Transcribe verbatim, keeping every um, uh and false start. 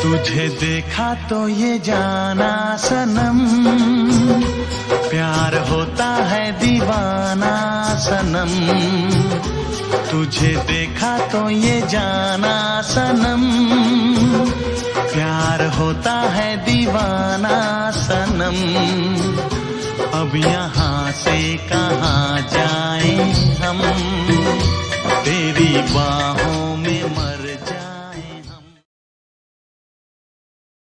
तुझे देखा तो ये जाना सनम, प्यार होता है दीवाना सनम। तुझे देखा तो ये जाना सनम, प्यार होता है दीवाना सनम। अब यहाँ से कहाँ जाएं हम, तेरी बाहों